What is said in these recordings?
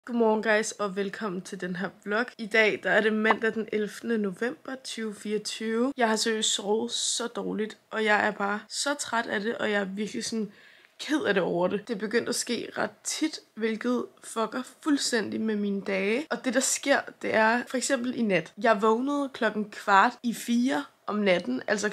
Godmorgen guys, og velkommen til den her vlog. I dag der er det mandag den 11. november 2024. Jeg har seriøst sovet så dårligt, og jeg er bare så træt af det, og jeg er virkelig sådan ked af det over det. Det er begyndt at ske ret tit, hvilket fucker fuldstændig med mine dage. Og det der sker, det er for eksempel i nat. Jeg vågnede 3:15 om natten, altså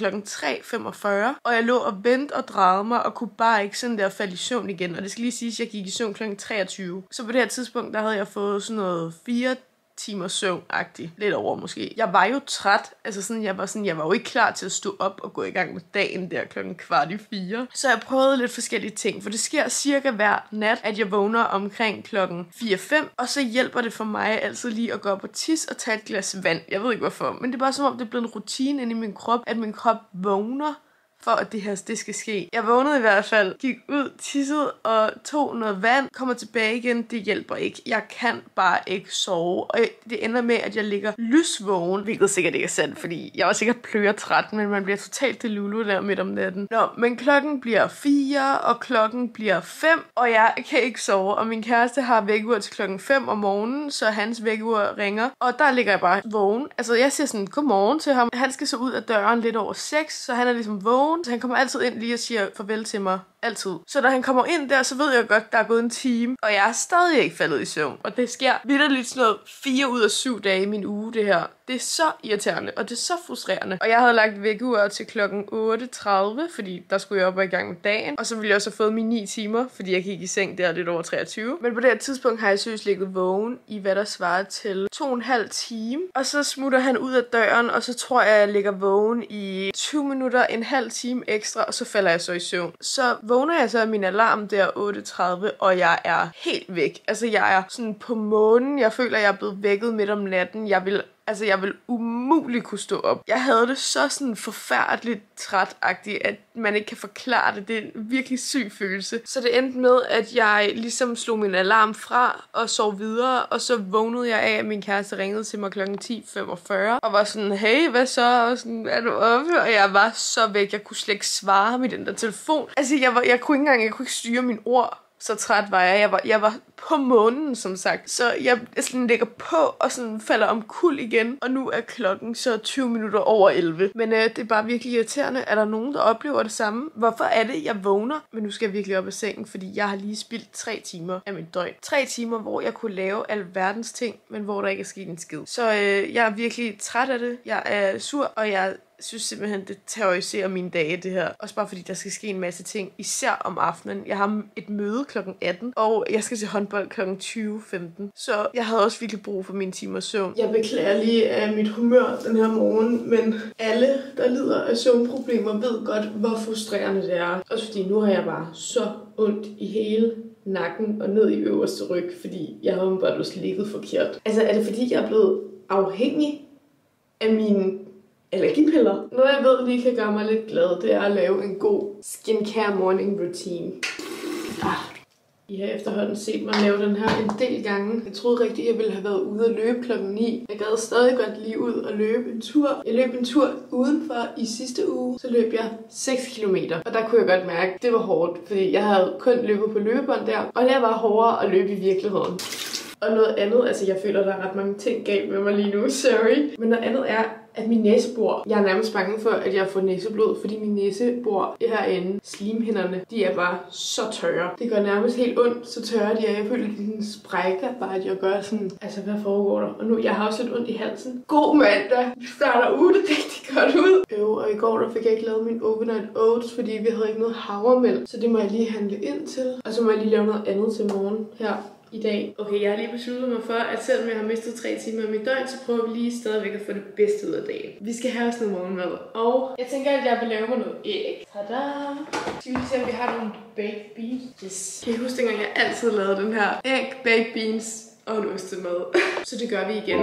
3:45, og jeg lå og vendte og drejede mig, og kunne bare ikke sådan der falde i søvn igen. Og det skal lige siges, at jeg gik i søvn 23. Så på det her tidspunkt, der havde jeg fået sådan noget 4 timer søvn-agtigt. Lidt over måske. Jeg var jo træt. Altså sådan, jeg var jo ikke klar til at stå op og gå i gang med dagen der 3:15. Så jeg prøvede lidt forskellige ting. For det sker cirka hver nat, at jeg vågner omkring 4:05. Og så hjælper det for mig altid lige at gå op og tisse og tage et glas vand. Jeg ved ikke hvorfor. Men det er bare som om, det er blevet en rutine inde i min krop, at min krop vågner for at det skal ske. Jeg vågnede i hvert fald, gik ud, tissede og tog noget vand, kommer tilbage igen. Det hjælper ikke. Jeg kan bare ikke sove. Og det ender med, at jeg ligger lysvågen, hvilket sikkert ikke er sandt, fordi jeg var sikkert pløretræt, men man bliver totalt delulu der midt om natten. Nå, men klokken bliver 4, og klokken bliver 5, og jeg kan ikke sove. Og min kæreste har vækkeur til klokken 5 om morgenen, så hans vækkeur ringer, og der ligger jeg bare vågen. Altså, jeg siger sådan, godmorgen til ham. Han skal så ud af døren lidt over 6, så han er ligesom vågen. Så han kommer altid ind lige og siger farvel til mig. Altid. Så da han kommer ind der, så ved jeg godt, der er gået en time, og jeg er stadig ikke faldet i søvn. Og det sker vitterligt sådan noget 4 ud af 7 dage i min uge, det her. Det er så irriterende, og det er så frustrerende. Og jeg havde lagt vækkeur til klokken 8:30, fordi der skulle jeg op og i gang med dagen. Og så ville jeg også have fået mine 9 timer, fordi jeg gik i seng der lidt over 23. Men på det her tidspunkt har jeg seriøst ligget vågen i hvad der svarer til 2,5 time. Og så smutter han ud af døren, og så tror jeg ligger vågen i 20 minutter, en halv time ekstra, og så falder jeg så i søvn. Så vågner jeg så af min alarm der 8:30, og jeg er helt væk. Altså, jeg er sådan på månen. Jeg føler, jeg er blevet vækket midt om natten. Jeg vil umuligt kunne stå op. Jeg havde det så sådan forfærdeligt trætagtigt, at man ikke kan forklare det. Det er en virkelig syg følelse. Så det endte med, at jeg ligesom slog min alarm fra og sov videre, og så vågnede jeg af, at min kæreste ringede til mig klokken 10:45 og var sådan, hey, hvad så? Og sådan, er du oppe? Og jeg var så væk. Jeg kunne slet ikke svare ham i den der telefon. Altså, jeg kunne ikke styre mine ord. Så træt var jeg. Jeg var på månen, som sagt. Så jeg sådan ligger på og sådan falder omkuld igen. Og nu er klokken så 20 minutter over 11. Men det er bare virkelig irriterende. Er der nogen, der oplever det samme? Hvorfor er det, jeg vågner? Men nu skal jeg virkelig op af sengen, fordi jeg har lige spildt 3 timer af mit døgn. 3 timer, hvor jeg kunne lave alverdens ting, men hvor der ikke er sket en skid. Så jeg er virkelig træt af det. Jeg er sur, og jeg synes simpelthen, det terroriserer mine dage, det her. Også bare fordi, der skal ske en masse ting, især om aftenen. Jeg har et møde klokken 18, og jeg skal til håndbold klokken 20:15. Så jeg havde også virkelig brug for mine timer søvn. Jeg beklager lige af mit humør den her morgen, men alle, der lider af søvnproblemer, ved godt, hvor frustrerende det er. Også fordi nu har jeg bare så ondt i hele nakken og ned i øverste ryg, fordi jeg har bare ligget forkert. Altså, er det fordi, jeg er blevet afhængig af mine allergipiller? Noget jeg ved lige kan gøre mig lidt glad, det er at lave en god skincare morning routine. I har efterhånden set mig lave den her en del gange. Jeg troede rigtigt, jeg ville have været ude at løbe klokken 9. Jeg gad stadig godt lige ud og løbe en tur. Jeg løb en tur udenfor i sidste uge. Så løb jeg 6 kilometer. Og der kunne jeg godt mærke, at det var hårdt. Fordi jeg havde kun løbet på løbebånd der. Og det var hårdere at løbe i virkeligheden. Og noget andet, altså jeg føler, der er ret mange ting galt med mig lige nu, sorry. Men noget andet er, at min næse bor. Jeg er nærmest bange for, at jeg får næseblod, fordi min næse bor herinde. Slimhinderne, de er bare så tørre. Det gør nærmest helt ondt, så tørre de er. Jeg føler, at de sprækker bare, at jeg gør sådan. Altså, hvad foregår der? Og nu, jeg har også lidt ondt i halsen. God mandag! Vi starter uge, det rigtig godt ud. Og i går, der fik jeg ikke lavet min overnight oats, fordi vi havde ikke noget havremælk. Så det må jeg lige handle ind til. Og så må jeg lige lave noget andet til morgen her i dag. Okay, jeg har lige besluttet mig for, at selvom jeg har mistet 3 timer af mit døgn, så prøver vi lige stadigvæk at få det bedste ud af dagen. Vi skal have os noget morgenmad. Og jeg tænker, at jeg vil lave mig noget æg. Tada! Skal vi lige se, om vi har nogle baked beans? Yes. Kan I huske, dengang jeg altid lavede den her æg, baked beans og en ostemad? Så det gør vi igen.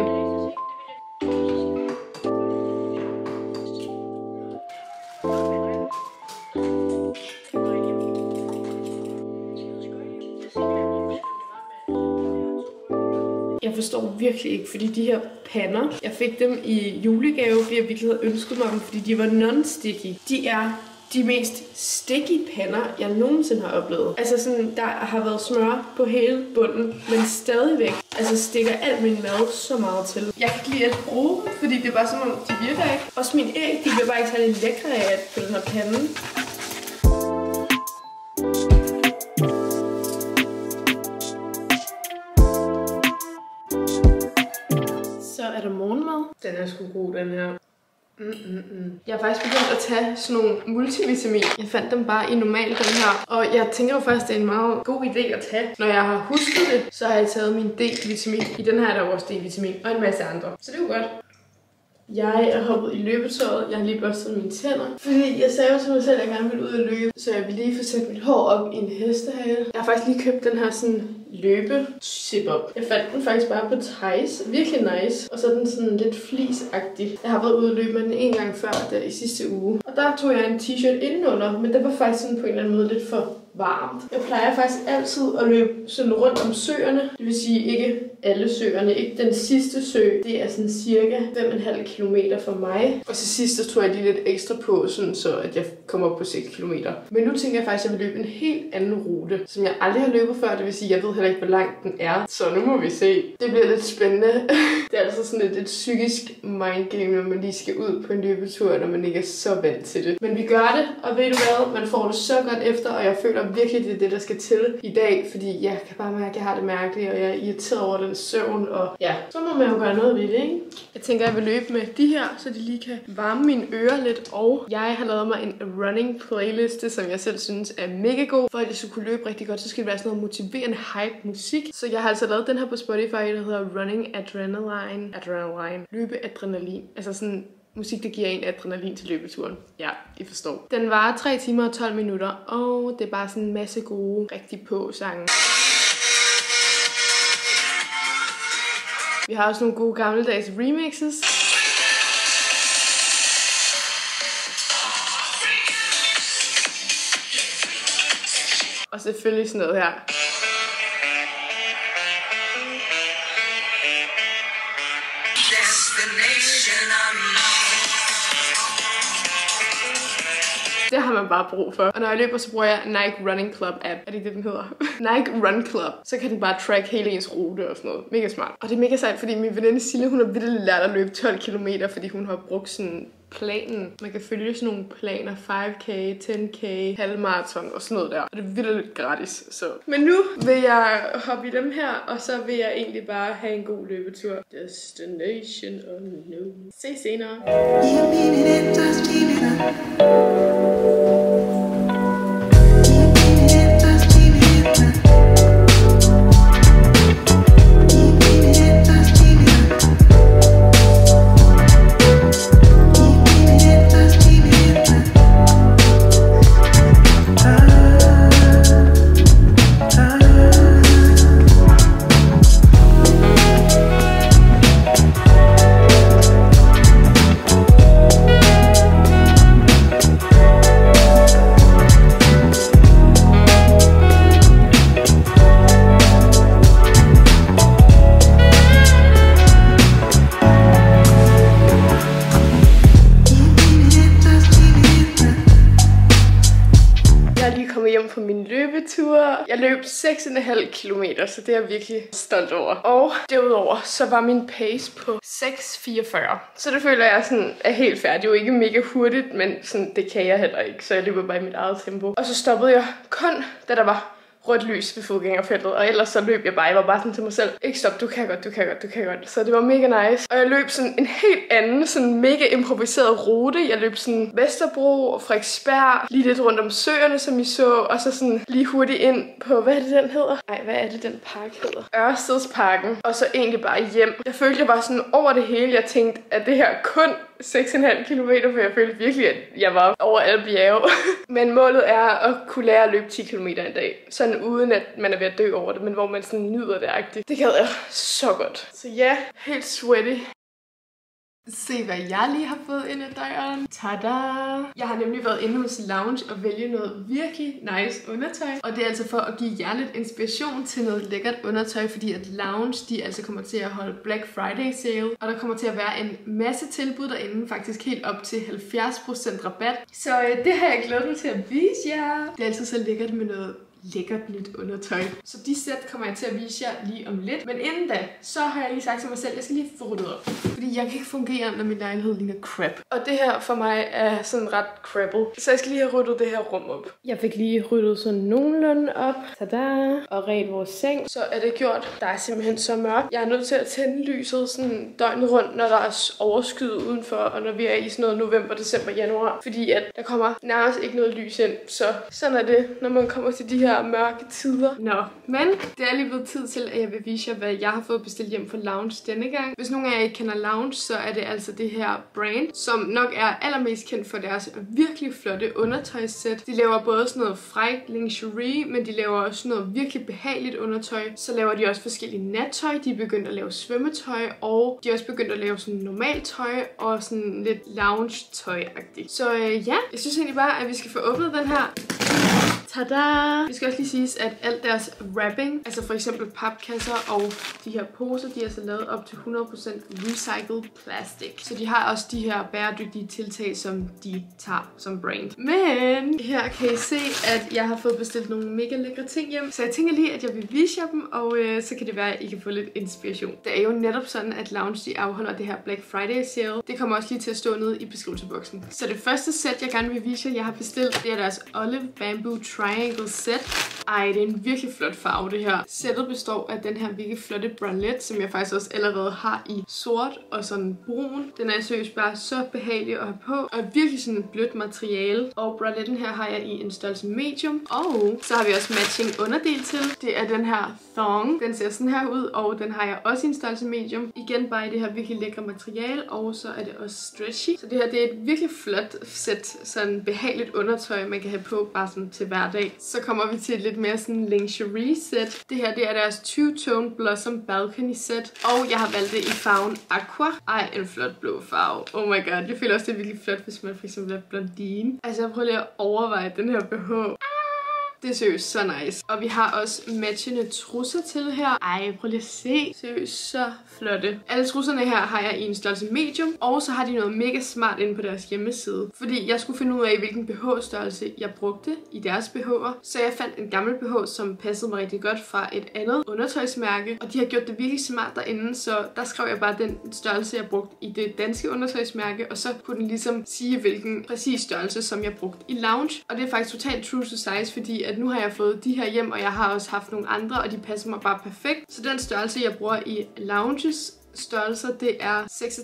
Jeg forstår virkelig ikke, fordi de her pander, jeg fik dem i julegave, fordi jeg virkelig havde ønsket mig dem, fordi de var non-sticky. De de mest sticky pander, jeg nogensinde har oplevet. Altså sådan, der har været smør på hele bunden, men stadigvæk stikker alt min mad så meget til. Jeg kan ikke lide at bruge dem, fordi det er bare som om, de virker ikke. Også mine æg, de bliver bare ikke særlig lækre af at på den her pande. Så er der morgenmad. Den er sgu god, den her. Jeg har faktisk begyndt at tage sådan nogle multivitamin. Jeg fandt dem bare i normal, den her. Og jeg tænker jo faktisk, det er en meget god idé at tage. Når jeg har husket det, så har jeg taget min D-vitamin. I den her er der også D-vitamin og en masse andre. Så det er jo godt. Jeg er hoppet i løbetøjet. Jeg har lige børstet mine tænder. Fordi jeg sagde jo til mig selv, at jeg gerne ville ud og løbe. Så jeg vil lige få sat mit hår op i en hestehale. Jeg har faktisk lige købt den her sådan løbe-zip-up. Jeg fandt den faktisk bare på Theis. Virkelig nice. Og så er den sådan lidt fleeceagtig. Jeg har været ude og løbe med den en gang før, der i sidste uge. Og der tog jeg en t-shirt indenunder, men det var faktisk sådan på en eller anden måde lidt for varmt. Jeg plejer faktisk altid at løbe sådan rundt om søerne. Det vil sige ikke alle søerne, ikke den sidste sø. Det er sådan cirka 5,5 kilometer fra mig. Og til sidst så tog jeg lige lidt ekstra på, sådan så at jeg kommer op på 6 kilometer. Men nu tænker jeg faktisk, at jeg vil løbe en helt anden rute, som jeg aldrig har løbet før. Det vil sige, at jeg ved heller ikke, hvor lang den er. Så nu må vi se. Det bliver lidt spændende. Det er altså sådan et psykisk mindgame, når man lige skal ud på en løbetur, når man ikke er så vant til det. Men vi gør det, og ved du hvad? Man får det så godt efter, og jeg føler virkelig, det er det, der skal til i dag, fordi jeg kan bare mærke, at jeg har det mærkeligt, og jeg er irriteret over den søvn, og ja, så må man jo gøre noget ved det, ikke? Jeg tænker, jeg vil løbe med de her, så de lige kan varme mine ører lidt, og jeg har lavet mig en running playliste, som jeg selv synes er mega god. For at jeg skulle kunne løbe rigtig godt, så skal det være sådan noget motiverende hype musik. Så jeg har altså lavet den her på Spotify, der hedder Running Adrenaline. Løbe adrenalin. Altså sådan musik, der giver en adrenalin til løbeturen. Ja, I forstår. Den varer 3 timer og 12 minutter, og det er bare sådan en masse gode, rigtig på sange. Vi har også nogle gode gammeldags remixes. Og selvfølgelig sådan noget her. Det har man bare brug for. Og når jeg løber, så bruger jeg Nike Running Club app. Er det ikke det, den hedder? Nike Run Club. Så kan den bare track hele ens rute og sådan noget. Mega smart. Og det er mega sejt, fordi min veninde Sille, hun har virkelig lært at løbe 12 km, fordi hun har brugt sådan planen. Man kan følge sådan nogle planer. 5K, 10K, halvmarathon og sådan noget der. Og det er virkelig lidt gratis. Så. Men nu vil jeg hoppe i dem her, og så vil jeg egentlig bare have en god løbetur. Destination unknown. Se senere. Hjem fra min løbetur. Jeg løb 6,5 kilometer, så det er jeg virkelig stolt over. Og derudover, så var min pace på 6,44. Så det føler jeg sådan er helt færdig. Det er jo ikke mega hurtigt, men sådan, det kan jeg heller ikke, så jeg løber bare i mit eget tempo. Og så stoppede jeg kun, da der var rødt lys ved fodgængerfeltet, og ellers så løb jeg bare. Jeg var bare sådan til mig selv, ikke stop, du kan godt, du kan godt, du kan godt. Så det var mega nice. Og jeg løb sådan en helt anden, sådan mega improviseret rute. Jeg løb sådan Vesterbro og Frederiksberg, lige lidt rundt om søerne, som I så, og så sådan lige hurtigt ind på, hvad er det den hedder? Ej, hvad er det den park hedder? Ørstedsparken. Og så egentlig bare hjem. Jeg følte, jeg var sådan over det hele. Jeg tænkte, at det her kun 6,5 kilometer, for jeg følte virkelig, at jeg var over alle bjerge. Men målet er at kunne lære at løbe 10 kilometer en dag. Sådan uden at man er ved at dø over det, men hvor man sådan nyder det agtigt. Det gad jeg så godt. Så ja, helt sweaty. Se hvad jeg lige har fået ind ad døren. Tada! Jeg har nemlig været inde hos Lounge og vælge noget virkelig nice undertøj. Og det er altså for at give jer lidt inspiration til noget lækkert undertøj, fordi at Lounge, de altså kommer til at holde Black Friday sale. Og der kommer til at være en masse tilbud derinde, faktisk helt op til 70% rabat. Så det har jeg glædet mig til at vise jer. Det er altså så lækkert med noget lækkert nyt undertøj. Så de sæt kommer jeg til at vise jer lige om lidt. Men inden da, så har jeg lige sagt til mig selv, at jeg skal lige få ryddet op. Fordi jeg kan ikke fungere, når min lejlighed ligner crap. Og det her for mig er sådan ret crappet. Så jeg skal lige have ryddet det her rum op. Jeg fik lige ryddet sådan nogenlunde op. Tada! Og ret vores seng. Så er det gjort. Der er simpelthen så mørkt. Jeg er nødt til at tænde lyset sådan døgnet rundt, når der er overskyet udenfor. Og når vi er i sådan noget november, december, januar. Fordi at der kommer nærmest ikke noget lys ind. Så sådan er det, når man kommer til de her mørke tider. Nå, men det er lige blevet tid til, at jeg vil vise jer, hvad jeg har fået bestilt hjem fra Lounge denne gang. Hvis nogen af jer ikke kender Lounge, så er det altså det her brand, som nok er allermest kendt for deres virkelig flotte undertøjssæt. De laver både sådan noget fræk lingerie, men de laver også sådan noget virkelig behageligt undertøj. Så laver de også forskellige nattøj. De er begyndt at lave svømmetøj, og de er også begyndt at lave sådan normalt tøj og sådan lidt lounge-tøj-agtigt. Så ja, jeg synes egentlig bare, at vi skal få åbnet den her. Tada! Det skal også lige siges, at alt deres wrapping, altså for eksempel papkasser og de her poser, de er så lavet op til 100% recycled plastic. Så de har også de her bæredygtige tiltag, som de tager som brand. Men her kan I se, at jeg har fået bestilt nogle mega lækre ting hjem. Så jeg tænker lige, at jeg vil vise jer dem, og så kan det være, at I kan få lidt inspiration. Det er jo netop sådan, at Lounge de afholder det her Black Friday sale. Det kommer også lige til at stå nede i beskrivelsesboksen. Så det første sæt, jeg gerne vil vise jer, jeg har bestilt, det er deres Olive Bamboo Triangle set. Ej, det er en virkelig flot farve, det her. Sættet består af den her virkelig flotte bralette, som jeg faktisk også allerede har i sort og sådan brun. Den er seriøst bare så behagelig at have på, og virkelig sådan et blødt materiale. Og braletten her har jeg i en størrelse medium. Og så har vi også matching underdel til. Det er den her thong. Den ser sådan her ud, og den har jeg også i en størrelse medium. Igen bare i det her virkelig lækre materiale, og så er det også stretchy. Så det her, det er et virkelig flot sæt, sådan behageligt undertøj, man kan have på bare sådan til hverdag. Så kommer vi til et lidt mere sådan lingerie set. Det her, det er deres Two-Tone Blossom Balcony set, og jeg har valgt det i farven Aqua. Ej, en flot blå farve. Oh my god, jeg føler også, det er virkelig flot, hvis man for eksempel er blondine. Altså, jeg prøver lige at overveje den her BH. Det er seriøst så nice. Og vi har også matchende trusser til her. Ej, prøv lige at se. Seriøst så flotte. Alle trusserne her har jeg i en størrelse medium. Og så har de noget mega smart inde på deres hjemmeside. Fordi jeg skulle finde ud af, hvilken BH-størrelse jeg brugte i deres BH'er. Så jeg fandt en gammel BH, som passede mig rigtig godt fra et andet undertøjsmærke. Og de har gjort det virkelig smart derinde. Så der skrev jeg bare den størrelse, jeg brugte i det danske undertøjsmærke. Og så kunne den ligesom sige, hvilken præcis størrelse, som jeg brugte i Lounge. Og det er faktisk totalt true to size, fordi at nu har jeg fået de her hjem, og jeg har også haft nogle andre, og de passer mig bare perfekt. Så den størrelse, jeg bruger i Lounges størrelser, det er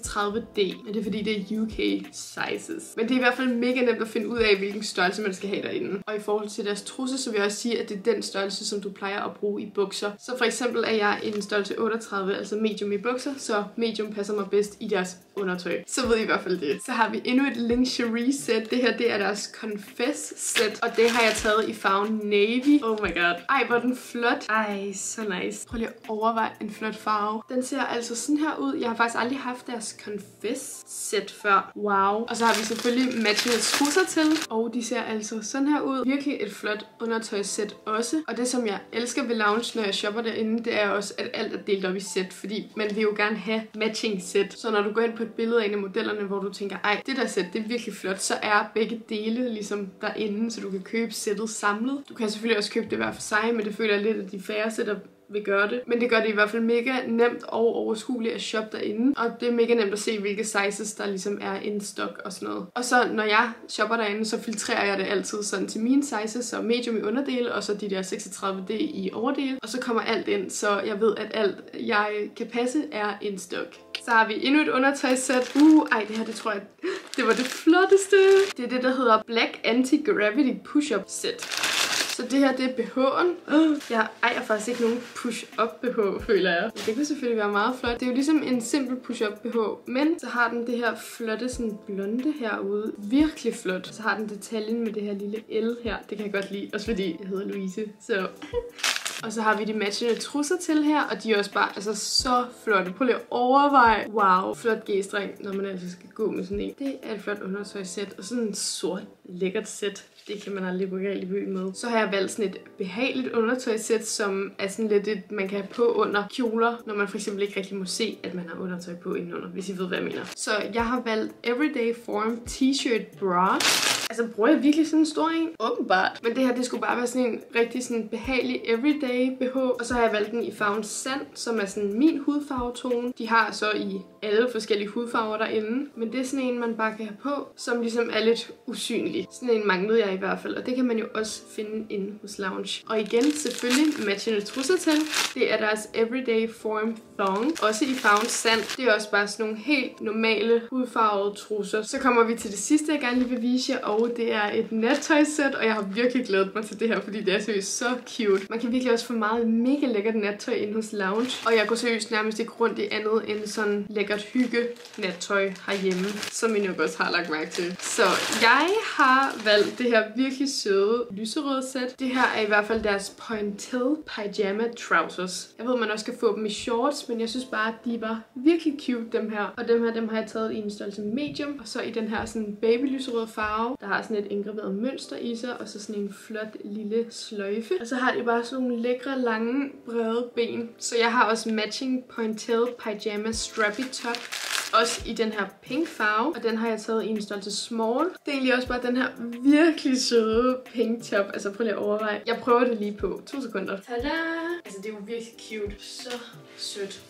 36D, men det er fordi, det er UK sizes. Men det er i hvert fald mega nemt at finde ud af, hvilken størrelse man skal have derinde. Og i forhold til deres trusser, så vil jeg også sige, at det er den størrelse, som du plejer at bruge i bukser. Så for eksempel er jeg i en størrelse 38, altså medium i bukser, så medium passer mig bedst i deres undertøj. Så ved I hvert fald det. Så har vi endnu et lingerie set. Det her, det er deres Confess set, og det har jeg taget i farven navy. Oh my god. Ej, hvor er den flot. Ej, så nice. Prøv lige at overveje en flot farve. Den ser altså sådan her ud. Jeg har faktisk aldrig haft deres Confess set før. Wow. Og så har vi selvfølgelig matchende trusser til. Og de ser altså sådan her ud. Virkelig et flot undertøjssæt også. Og det, som jeg elsker ved Lounge, når jeg shopper derinde, det er også, at alt er delt op i sæt. Fordi man vil jo gerne have matching sæt. Så når du går ind på et billede af en af modellerne, hvor du tænker, ej, det der sæt, det er virkelig flot, så er begge dele ligesom derinde, så du kan købe sættet samlet. Du kan selvfølgelig også købe det hver for sig, men det føler jeg lidt, at de færre sætter vil gøre det. Men det gør det i hvert fald mega nemt og overskueligt at shoppe derinde. Og det er mega nemt at se, hvilke sizes der ligesom er in stock og sådan noget. Og så når jeg shopper derinde, så filtrerer jeg det altid sådan til mine sizes, så medium i underdele, og så de der 36D i overdele. Og så kommer alt ind, så jeg ved, at alt jeg kan passe er in stock. Så har vi endnu et undertøjssæt. Ej, det her, det tror jeg, det var det flotteste. Det er det, der hedder Black Anti-Gravity Push-Up Set. Så det her, det er BH'en. Jeg ejer faktisk ikke nogen push-up BH, føler jeg. Men det kunne selvfølgelig være meget flot. Det er jo ligesom en simpel push-up BH, men så har den det her flotte sådan blonde herude. Virkelig flot. Så har den detaljen med det her lille L her. Det kan jeg godt lide, også fordi jeg hedder Louise. Så Og så har vi de matchende trusser til her, og de er også bare altså så flotte. Prøv lige at overveje. Wow, flot g-streng, når man altså skal gå med sådan en. Det er et flot undertøjssæt, og sådan en sort lækkert sæt. Det kan man aldrig gå galt i byen med. Så har jeg valgt sådan et behageligt undertøjssæt, som er sådan lidt et, man kan have på under kjoler, når man for eksempel ikke rigtig må se, at man har undertøj på indenunder, hvis I ved, hvad jeg mener. Så jeg har valgt Everyday Form T-shirt bra. Altså, bruger jeg virkelig sådan en stor en? Åbenbart. Men det her, det skulle bare være sådan en rigtig sådan behagelig everyday BH. Og så har jeg valgt den i farven sand, som er sådan min hudfarvetone. De har så i alle forskellige hudfarver derinde. Men det er sådan en, man bare kan have på, som ligesom er lidt usynlig. Sådan en manglede jeg i hvert fald. Og det kan man jo også finde inde hos Lounge. Og igen, selvfølgelig matchende trusser til. Det er deres Everyday Form Thong. Også i farven sand. Det er også bare sådan nogle helt normale hudfarvede trusser. Så kommer vi til det sidste, jeg gerne lige vil vise jer. Og det er et nattøjssæt, og jeg har virkelig glædet mig til det her, fordi det er seriøst så cute. Man kan virkelig også få meget mega lækkert nattøj inde hos Lounge. Og jeg går seriøst nærmest ikke rundt i andet end sådan lækkert hygge nattøj herhjemme, som I nok også har lagt mærke til. Så jeg har valgt det her virkelig søde lyserøde sæt. Det her er i hvert fald deres Pointil Pyjama Trousers. Jeg ved, man også kan få dem i shorts, men jeg synes bare, at de var virkelig cute, dem her. Og dem har jeg taget i en størrelse medium, og så i den her sådan baby lyserøde farve. Der har sådan et indgraveret mønster i sig, og så sådan en flot lille sløjfe. Og så har de bare sådan nogle lækre, lange, brede ben. Så jeg har også matching Pointil Pyjama Strappy Top. Også i den her pink farve, og den har jeg taget i en størrelse small. Det er egentlig også bare den her virkelig søde pink top. Altså prøv lige at overveje. Jeg prøver det lige på 2 sekunder. Tada! Altså det er jo virkelig cute. Så sødt.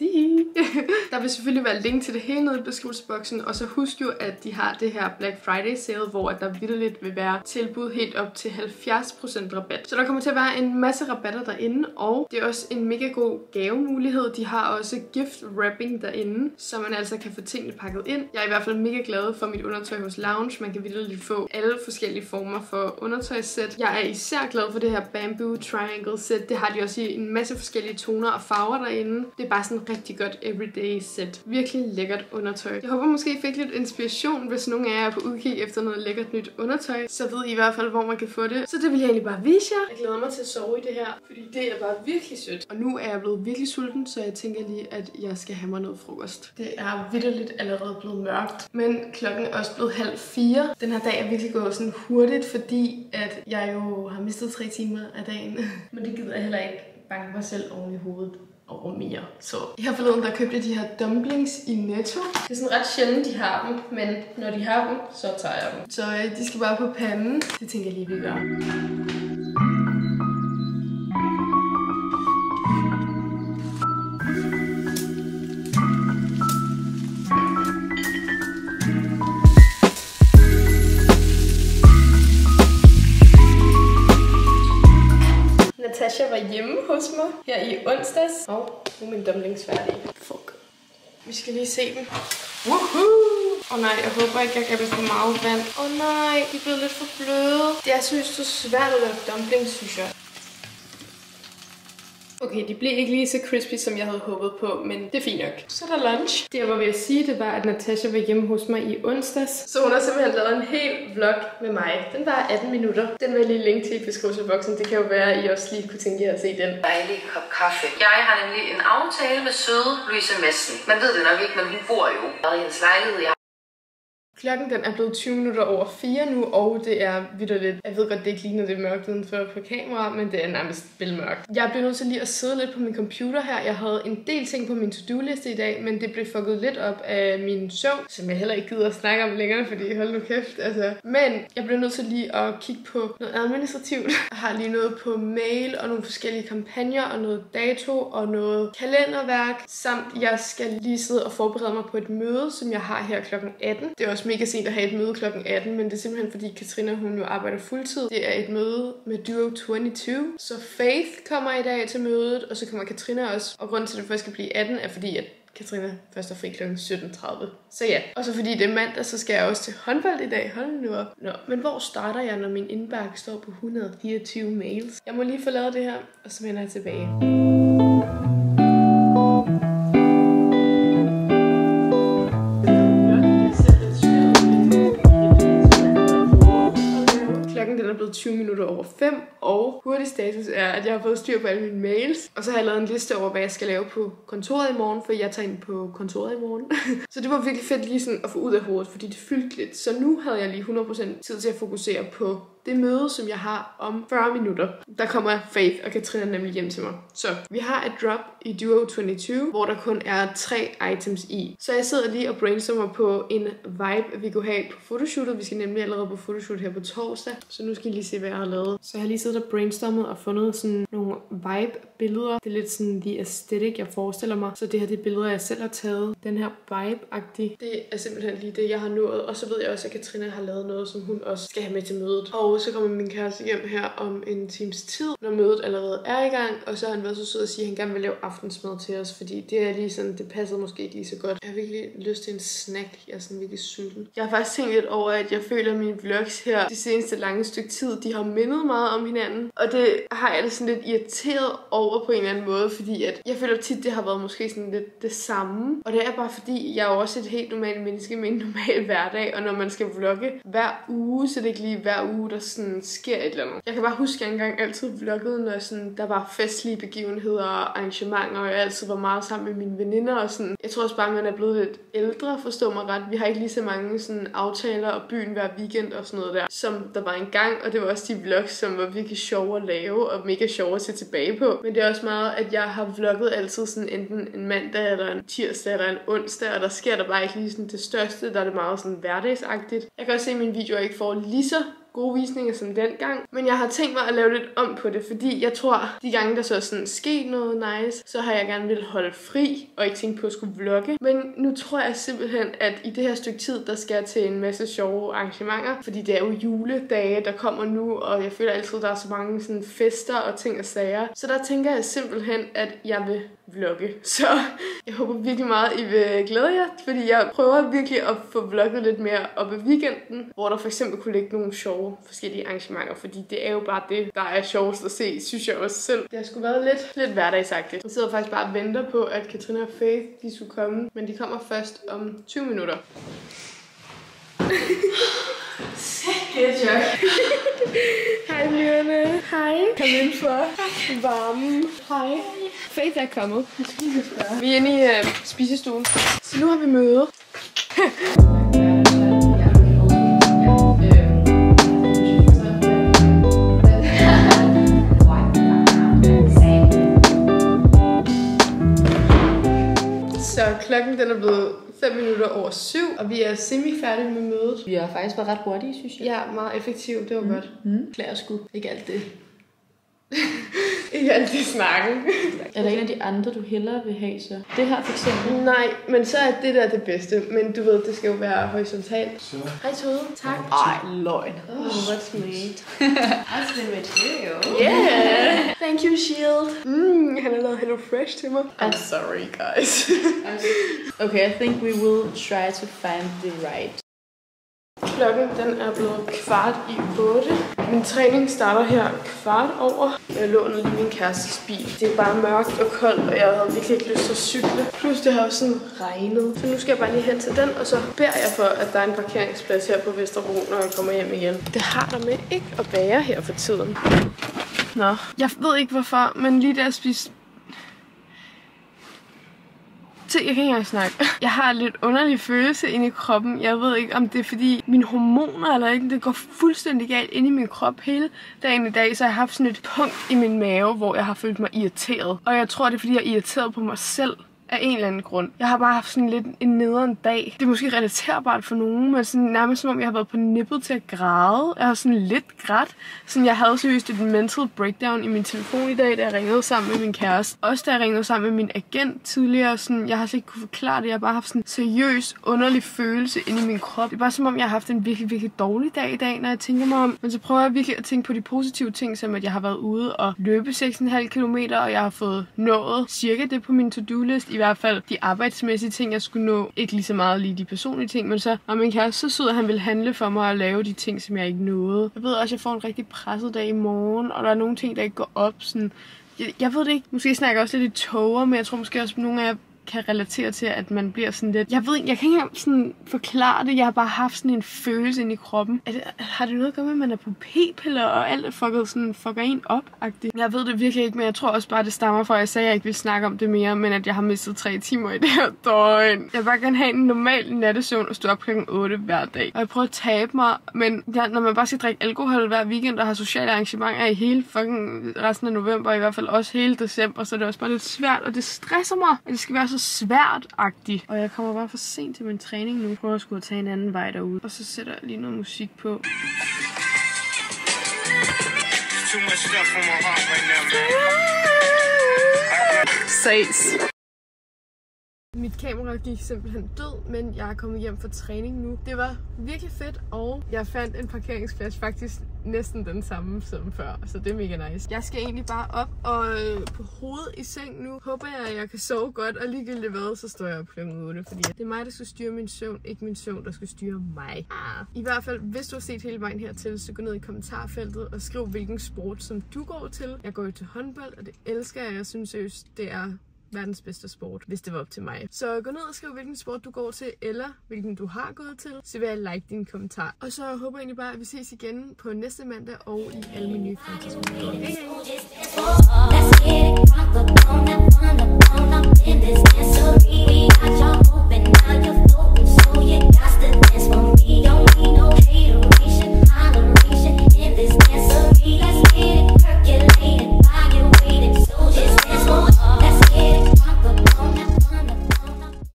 Der vil selvfølgelig være link til det hele nede i beskrivelsesboksen, og så husk jo, at de har det her Black Friday sale, hvor der vitterligt vil være tilbud helt op til 70% rabat. Så der kommer til at være en masse rabatter derinde, og det er også en mega god gavemulighed. De har også gift wrapping derinde, så man altså kan få tingene pakket ind. Jeg er i hvert fald mega glad for mit undertøj hos Lounge. Man kan vitterligt få alle forskellige former for undertøjssæt. Jeg er især glad for det her Bamboo Triangle sæt. Det har de også i en masse forskellige toner og farver derinde. Det er bare sådan rigtig godt everyday sæt. Virkelig lækkert undertøj. Jeg håber måske I fik lidt inspiration, hvis nogen af jer er på udkig efter noget lækkert nyt undertøj. Så ved I hvert fald, hvor man kan få det. Så det vil jeg egentlig bare vise jer. Jeg glæder mig til at sove i det her, fordi det er bare virkelig sødt. Og nu er jeg blevet virkelig sulten, så jeg tænker lige, at jeg skal have mig noget frokost. Det er vitterligt allerede blevet mørkt, men klokken er også blevet 3:30. Den her dag er virkelig gået sådan hurtigt, fordi at jeg jo har mistet 3 timer af dagen. Men det gider jeg heller ikke banke mig selv oven i hovedet over mere. Så her forleden, der købte de her dumplings i Netto. Det er sådan ret sjældent, de har dem, men når de har dem, så tager jeg dem. Så de skal bare på panden. Det tænker jeg lige, vi gør. Natasha var hjemme hos mig her i onsdags. Og nu er min dumplings færdige. Fuck. Vi skal lige se dem. Woohoo! Nej, jeg håber ikke, jeg gav dem for meget vand. Nej, de er blevet lidt for bløde. Det er så svært at lave dumplings, synes jeg. Okay, de blev ikke lige så crispy, som jeg havde håbet på, men det er fint nok. Så er der lunch. Det jeg var ved at sige, det var, at Natasha var hjemme hos mig i onsdags. Så hun har simpelthen lavet en hel vlog med mig. Den var 18 minutter. Den vil jeg lige linke til i beskrivelsesboksen. Det kan jo være, at I også lige kunne tænke jer at se den. Dejlig kop kaffe. Jeg har nemlig en aftale med søde Louise Madsen. Man ved det nok ikke, men hun bor jo i hendes lejlighed. Klokken den er blevet 20 minutter over 4 nu, og det er vitterligt. Jeg ved godt, det ikke ligner det mørkt udenfor på kamera, men det er nærmest velmørkt. Jeg blev nødt til lige at sidde lidt på min computer her. Jeg havde en del ting på min to-do-liste i dag, men det blev fucket lidt op af min søvn, som jeg heller ikke gider at snakke om længere, fordi hold nu kæft, altså. Men jeg blev nødt til lige at kigge på noget administrativt. Jeg har lige noget på mail og nogle forskellige kampagner og noget dato og noget kalenderværk, samt jeg skal lige sidde og forberede mig på et møde, som jeg har her klokken 18. Det er også mega sent at have et møde klokken 18, men det er simpelthen fordi Katrina, hun jo arbejder fuldtid. Det er et møde med Duo 22. Så Faith kommer i dag til mødet, og så kommer Katrina også. Og grunden til, at det først skal blive 18, er fordi, at Katrina først er fri kl. 17:30. Så ja, og så fordi det er mandag, så skal jeg også til håndbold i dag. Hold nu op. Nå, men hvor starter jeg, når min indbakke står på 124 mails? Jeg må lige få lavet det her, og så vender jeg tilbage. Den er blevet 20 minutter over 5, Og hurtig status er, at jeg har fået styr på alle mine mails. Og så har jeg lavet en liste over, hvad jeg skal lave på kontoret i morgen, for jeg tager ind på kontoret i morgen. Så det var virkelig fedt lige sådan at få ud af hovedet, fordi det fyldte lidt. Så nu havde jeg lige 100% tid til at fokusere på det møde, som jeg har om 40 minutter. Der kommer Faith og Katrina nemlig hjem til mig. Så vi har et drop i Duo 22, hvor der kun er 3 items i. Så jeg sidder lige og brainstormer på en vibe, vi kunne have på fotoshootet. Vi skal nemlig allerede på photoshoot her på torsdag. Så nu skal I lige se, hvad jeg har lavet. Så jeg har lige siddet og brainstormet og fundet sådan nogle vibe-billeder. Det er lidt sådan the aesthetic, jeg forestiller mig. Så det her det er billeder, jeg selv har taget. Den her vibe-agtige. Det er simpelthen lige det, jeg har nået. Og så ved jeg også, at Katrina har lavet noget, som hun også skal have med til mødet. Og så kommer min kæreste hjem her om en times tid, når mødet allerede er i gang. Og så har han været så sød at sige, at han gerne vil lave aftensmad til os, fordi det er lige sådan, det passede måske ikke lige så godt. Jeg har virkelig lyst til en snack. Jeg er sådan virkelig sulten. Jeg har faktisk tænkt lidt over, at jeg føler, at mine vlogs her de seneste lange stykke tid, de har mindet meget om hinanden. Og det har jeg da sådan lidt irriteret over på en eller anden måde, fordi at jeg føler tit, det har været måske sådan lidt det samme. Og det er bare fordi, jeg er jo også et helt normalt menneske med en normal hverdag, og når man skal vlogge hver uge, så det er ikke lige hver uge, der sådan sker et eller andet. Jeg kan bare huske, at jeg engang altid vloggede, når sådan, der var festlige begivenheder og arrangementer, og jeg altid var meget sammen med mine veninder og sådan. Jeg tror også bare, at man er blevet lidt ældre, forstår mig ret. Vi har ikke lige så mange sådan aftaler og byen hver weekend og sådan noget der, som der var engang, og det var også de vlogs, som var virkelig sjove at lave og mega sjove at se tilbage på. Men det er også meget, at jeg har vlogget altid sådan enten en mandag eller en tirsdag eller en onsdag, og der sker der bare ikke lige sådan det største, der er det meget sådan hverdagsagtigt. Jeg kan også se, at mine videoer ikke får lige så gode visninger som dengang. Men jeg har tænkt mig at lave lidt om på det, fordi jeg tror, de gange der så er sådan sket noget nice, så har jeg gerne vil holde fri, og ikke tænke på at skulle vlogge. Men nu tror jeg simpelthen, at i det her stykke tid, der skal jeg til en masse sjove arrangementer, fordi det er jo juledage, der kommer nu, og jeg føler altid, at der er så mange sådan fester og ting og sager. Så der tænker jeg simpelthen, at jeg vil vlogge. Så jeg håber virkelig meget, I vil glæde jer, fordi jeg prøver virkelig at få vlogget lidt mere op i weekenden, hvor der for eksempel kunne ligge nogle sjove forskellige arrangementer, fordi det er jo bare det, der er sjovest at se, synes jeg også selv. Det har sgu været lidt hverdagsagtigt. Jeg sidder faktisk bare og venter på, at Katrina og Faith, de skulle komme, men de kommer først om 20 minutter. Good joke. Hej Myrne. Hej. Kom indenfor. Varmen. Hej. Faith er kommet. Vi er inde i spisestuen. Så nu har vi møde. Så klokken den er blevet 5 minutter over 7, og vi er semi-færdige med mødet. Vi har faktisk været ret hurtige, synes jeg. Ja, meget effektivt. Det var godt. Klæder sgu. Ikke alt det. Ikke alt det snakken. Er der en af de andre, du hellere vil have så? Det her for eksempel? Nej, men så er det der det bedste. Men du ved, det skal jo være horisontalt. Så. Hej Tode. Tak. Ej, løgn. Oh, what's made? That's the material. Yeah. Thank you, Shield. Han har lavet Hello Fresh til mig. I'm sorry, guys. Okay, I think we will try to find the right. Klokken den er blevet 7:15. Min træning starter her 7:15. Jeg låner lige min kærestes bil. Det er bare mørkt og koldt, og jeg havde virkelig ikke lyst til at cykle. Plus det har også sådan regnet. Så nu skal jeg bare lige hen til den, og så beder jeg for, at der er en parkeringsplads her på Vesterbro, når jeg kommer hjem igen. Det har der med ikke at være her for tiden. Nå, jeg ved ikke hvorfor, men lige da jeg spiste... Jeg kan ikke engang snakke. Jeg har en lidt underlig følelse inde i kroppen. Jeg ved ikke, om det er fordi mine hormoner eller ikke. Det går fuldstændig galt inde i min krop hele dagen i dag. Så jeg har haft sådan et punkt i min mave, hvor jeg har følt mig irriteret. Og jeg tror, det er fordi, jeg er irriteret på mig selv. Af en eller anden grund. Jeg har bare haft sådan lidt en nederen dag. Det er måske relaterbart for nogen, men sådan nærmest som om jeg har været på nippet til at græde. Jeg har sådan lidt grædt. Sådan jeg havde seriøst et mental breakdown i min telefon i dag, da jeg ringede sammen med min kæreste. Også da jeg ringede sammen med min agent tidligere. Sådan, jeg har altså ikke kunne forklare det. Jeg har bare haft sådan en seriøs, underlig følelse inde i min krop. Det er bare som om jeg har haft en virkelig, virkelig dårlig dag i dag, når jeg tænker mig om. Men så prøver jeg virkelig at tænke på de positive ting, som at jeg har været ude og løbe 6,5 kilometer, og jeg har fået nået cirka det på min to-do-list. I hvert fald de arbejdsmæssige ting, jeg skulle nå. Ikke lige så meget lige de personlige ting, men så og min kæreste så sød, at han ville handle for mig og lave de ting, som jeg ikke nåede. Jeg ved også, at jeg får en rigtig presset dag i morgen, og der er nogle ting, der ikke går op. Sådan, jeg ved det ikke. Måske snakker jeg også lidt i tåger, men jeg tror måske også, at nogle af jer kan relatere til, at man bliver sådan lidt... Jeg kan ikke engang sådan forklare det. Jeg har bare haft sådan en følelse inde i kroppen. Har det noget at gøre med, at man er på p-piller, og alt er fucker en op-agtigt? Jeg ved det virkelig ikke, men jeg tror også bare, det stammer fra, at jeg sagde, at jeg ikke vil snakke om det mere, men at jeg har mistet 3 timer i det her døgn. Jeg vil bare gerne have en normal nattesøvn og stå op klokken 8 hver dag. Og jeg prøver at tabe mig, men når man bare skal drikke alkohol hver weekend og har sociale arrangementer i hele fucking resten af november, i hvert fald også hele december, så er det også bare lidt svært, og det stresser mig, at det skal være så svært-agtigt. Og jeg kommer bare for sent til min træning nu. Jeg prøver at skulle tage en anden vej derude, og så sætter jeg lige noget musik på. Ses. Mit kamera gik simpelthen død, men jeg er kommet hjem fra træning nu. Det var virkelig fedt, og jeg fandt en parkeringsplads, faktisk næsten den samme som før, så det er mega nice. Jeg skal egentlig bare op og på hovedet i seng nu. Håber jeg, at jeg kan sove godt, og ligegyldigt hvad, så står jeg op klokken 8, fordi det er mig, der skal styre min søvn, ikke min søvn, der skal styre mig. I hvert fald, hvis du har set hele vejen hertil, så gå ned i kommentarfeltet og skriv, hvilken sport som du går til. Jeg går jo til håndbold, og det elsker jeg. Jeg synes seriøst, det er verdens bedste sport, hvis det var op til mig. Så gå ned og skriv, hvilken sport du går til, eller hvilken du har gået til. Så vil jeg like din kommentar. Og så håber jeg egentlig bare, at vi ses igen på næste mandag og i alle mine nye fremtidsmål. Hej hej!